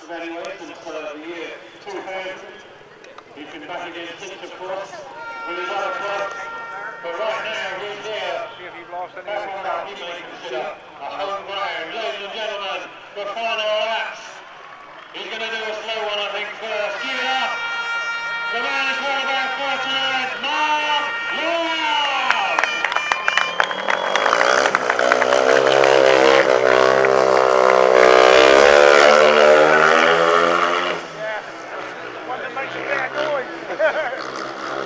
courses anyway since the year 2000. He's been back again since, of course, with his other clubs. But right now he's here. Back on that he may consider a home ground. Ladies and gentlemen, the final laps. He's going to do a slow one, I think, first. Give it up. The man is all about fortunate. Mark Loram. Yeah, one that makes a bad noise.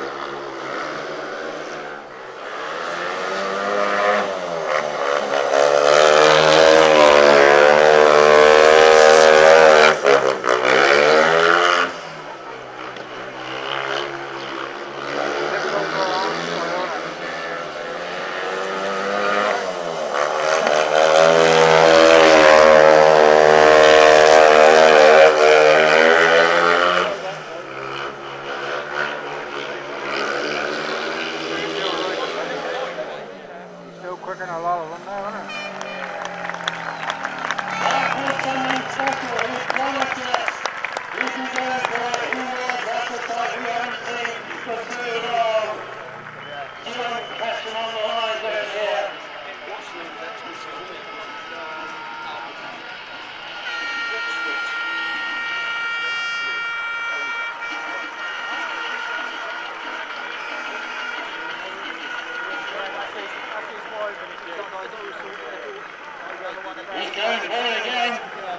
Quicker than a lot of them now, isn't it? He's going for it again.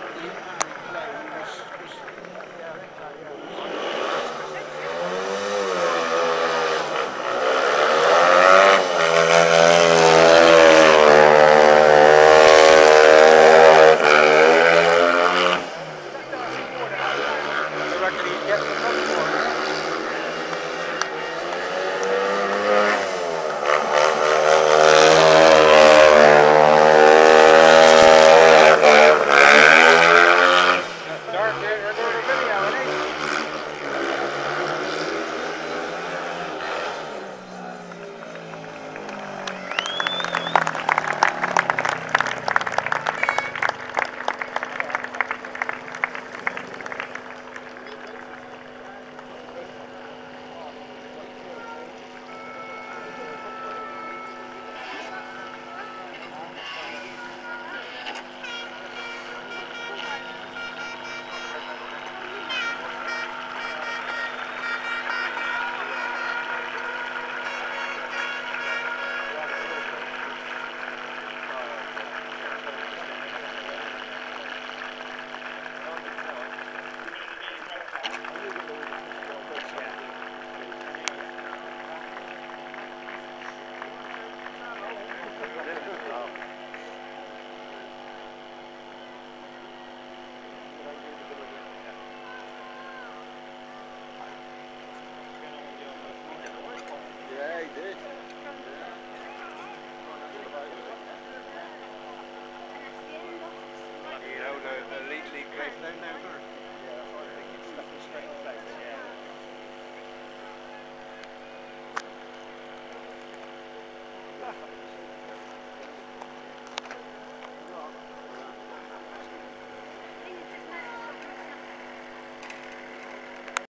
Yeah, he did. You know, the league place down there, sir? Yeah, I think it's stuck in straight place, yeah.